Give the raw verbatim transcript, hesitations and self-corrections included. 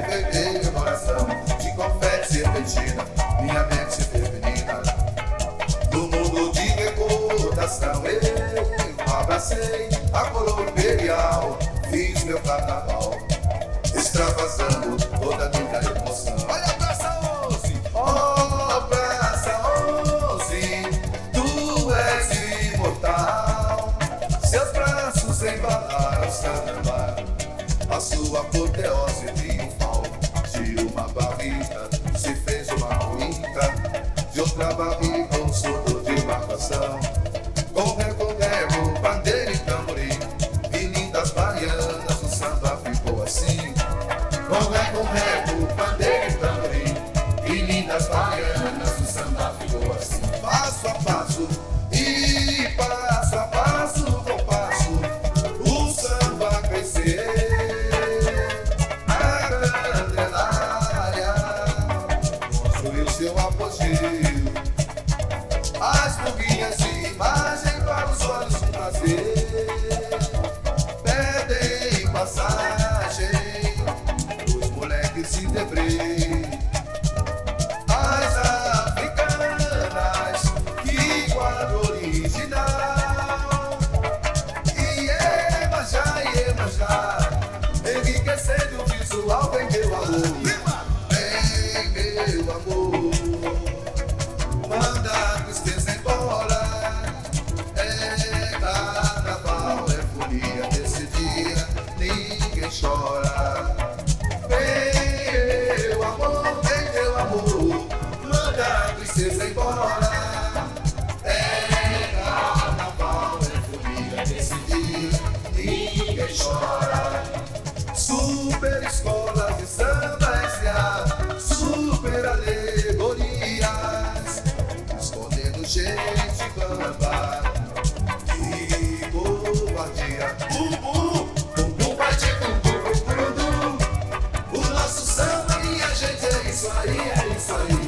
peguei meu coração de confete serpentina, minha mente feminina. No mundo de recordação eu abracei a coroa imperial, fiz meu carnaval, extravasando toda a minha emoção. Olha a Praça onze! Oh, Praça onze, tu és imortal. Seus braços embalaram o samba, a sua apoteose triunfal. De uma barriga se fez uma ruína, de outra barriga um surdo de marcação. Com recorrego, bandeira e tamborim, e lindas baianas, o samba ficou assim. Com recorrego, bandeira e tamborim, e lindas baianas, o samba ficou assim. Passo a passo, e passo a passo, com passo, o samba crescer. A Candelária construiu seu apogeu, as burguinhas de imagem para os olhos com prazer pedem passagem, os moleques se debrei. As africanas, que quadro original. Iemanjá, Iemanjá, enriquecendo o visual, vem meu amor, vem meu amor, manda a tristeza embora. É carnaval, é folia desse dia, ninguém chora. Vem meu amor, vem meu amor, manda a tristeza embora. É carnaval, é folia desse dia, ninguém chora. Super escola de samba S A, super alegorias, escondendo gente bamba, que covardia. Bumbum, bumbum, bate, bumbum, bumbum. O nosso samba, minha gente, é isso aí, é isso aí.